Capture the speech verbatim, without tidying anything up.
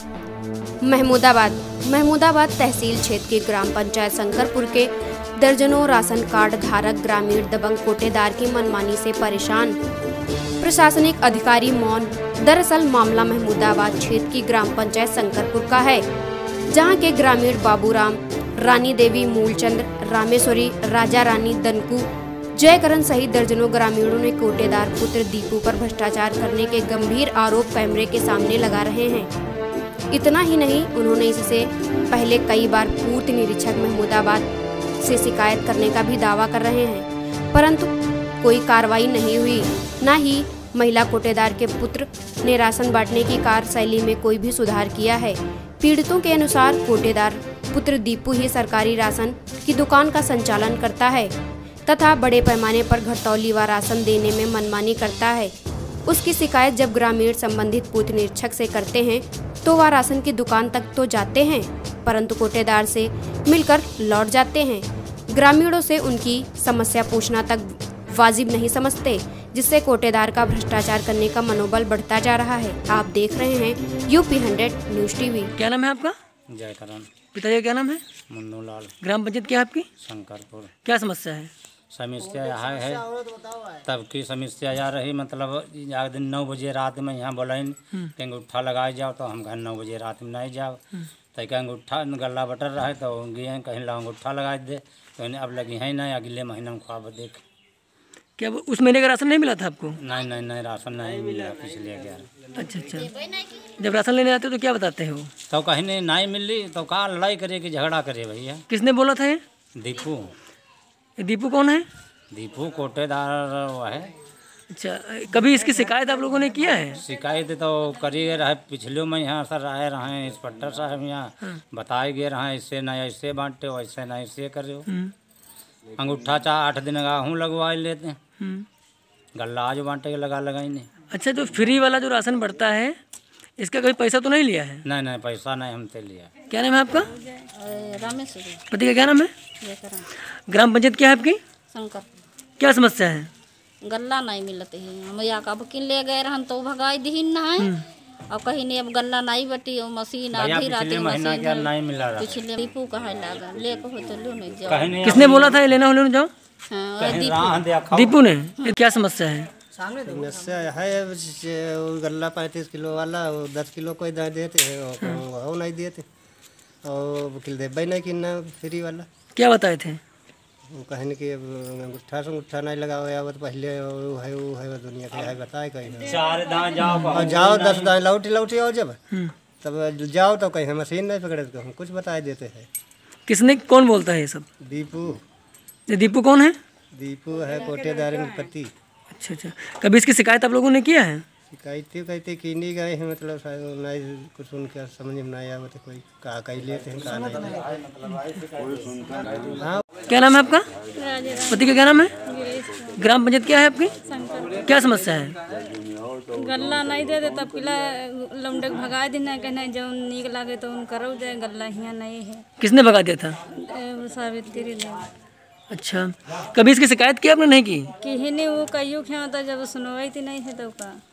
महमूदाबाद महमूदाबाद तहसील क्षेत्र के ग्राम पंचायत शंकरपुर के दर्जनों राशन कार्ड धारक ग्रामीण दबंग कोटेदार की मनमानी से परेशान। प्रशासनिक अधिकारी मौन। दरअसल मामला महमूदाबाद क्षेत्र की ग्राम पंचायत शंकरपुर का है, जहां के ग्रामीण बाबूराम, रानी देवी, मूलचंद, रामेश्वरी, राजा रानी, दनकू, जयकरण सहित दर्जनों ग्रामीणों ने कोटेदार पुत्र दीपू पर भ्रष्टाचार करने के गंभीर आरोप कैमरे के सामने लगा रहे हैं। इतना ही नहीं, उन्होंने इससे पहले कई बार पूर्त निरीक्षक महमूदाबाद से शिकायत करने का भी दावा कर रहे हैं, परंतु कोई कार्रवाई नहीं हुई। न ही महिला कोटेदार के पुत्र ने राशन बांटने की कार्यशैली में कोई भी सुधार किया है। पीड़ितों के अनुसार कोटेदार पुत्र दीपू ही सरकारी राशन की दुकान का संचालन करता है तथा बड़े पैमाने पर घटतौली व राशन देने में मनमानी करता है। उसकी शिकायत जब ग्रामीण संबंधित पूर्त निरीक्षक से करते हैं तो वह राशन की दुकान तक तो जाते हैं, परंतु कोटेदार से मिलकर लौट जाते हैं। ग्रामीणों से उनकी समस्या पूछना तक वाजिब नहीं समझते, जिससे कोटेदार का भ्रष्टाचार करने का मनोबल बढ़ता जा रहा है। आप देख रहे हैं यूपी हंड्रेड न्यूज टीवी। क्या नाम है आपका? जयकरण। पिताजी का क्या नाम है? मुन्नू लाल। ग्राम पंचायत क्या है आपकी? शंकरपुर। क्या समस्या है? समस्या यहाँ है, तब की समस्या या रही, मतलब एक दिन नौ बजे रात में यहाँ बोलाइन कि अंगूठा लगाए जाओ, तो हम घर नौ बजे रात में नहीं जाओ, तो क्या अंगूठा गला बटर रहे तो गए कहीं ला अंगूठा लगा दे, तो अब लगी है नहीं, अगले महीने में ख्वाब देख। क्या उस महीने का राशन नहीं मिला था आपको? नहीं नहीं नहीं राशन नहीं मिला पिछले ग्यारह। अच्छा अच्छा, जब राशन लेने आते हो तो क्या बताते हो? तो कहीं नहीं नहीं मिली तो कहा लड़ाई करे कि झगड़ा करे भैया। किसने बोला था ये? दीपू। ये दीपू कौन है? दीपू कोटेदार वो है। अच्छा, कभी इसकी शिकायत आप लोगों ने किया है? शिकायत तो करी रहे पिछले में, यहाँ सर आए रहे इंस्पेक्टर साहब यहाँ बताए गए रहे, इससे नहीं ऐसे बांटे हो, ऐसे नहीं ऐसे करे हो। अंगूठा चाह आठ दिन का हूँ लगवा लेते हैं, गल्ला आज बांटे के लगा लगाई नहीं। अच्छा, जो फ्री वाला जो राशन बढ़ता है इसका कोई पैसा तो नहीं लिया है? नहीं नहीं पैसा नहीं हमसे लिया। क्या नाम है आपका? रामेश्वरी। पति का क्या नाम है? ग्राम पंचायत क्या है आपकी? शंकर। क्या समस्या है? गल्ला नहीं मिलते है, हम यहाँ का बुकिंग ले गए रहन तो भगाई दीन ना है, और कहीं नहीं अब गल्ला नहीं बटी, मशीन आधी रात महीना क्या नहीं मिला रहा। पिछले दीपू का है लागा लेको हो तो लो नहीं जाओ। किसने बोला था ये लेना हो लेना जाओ? हाँ, दीपू ने। क्या समस्या है? समस्या है गल्ला पैंतीस किलो वाला दस किलो कोई देते हैं, वो नहीं देते, और वकील देवे नहीं कि ना फ्री वाला। क्या बताए थे? वो कहने की अंगूठा से अंगूठा नहीं लगा हुआ है, पहले वो है वो है दुनिया के है बताए कहीं चार दाएं जाओ और जाओ दस दाएं लौटी लौटी आओ, जब तब जाओ तो कहीं मशीन नहीं पकड़े तो हम कुछ बताए देते हैं। किसने कौन बोलता है ये सब? दीपू। ये दीपू कौन है? दीपू है कोटेदार के पति। अच्छा अच्छा, कभी इसकी शिकायत आप लोगों ने किया है? शिकायत कहते कि नहीं गए हैं, मतलब नहीं कुछ उनका समझ में नहीं आया, तो कोई कहा कही लेते हैं कहा नहीं। हाँ। क्या नाम है आपका? पति का क्या नाम है? ग्राम पंचायत क्या है आपकी? क्या समस्या है? गल्ला नहीं दे देता, पिला लौंडे भगा देना, कहना जो नीक लागे तो उन करो जाए, गल्ला यहाँ नहीं है। किसने भगा दिया था? सावित्री ने। अच्छा, कभी इसकी शिकायत की आपने? नहीं की? कि ही नहीं, वो कईयों क्या होता जब सुनवाई थी नहीं है तो का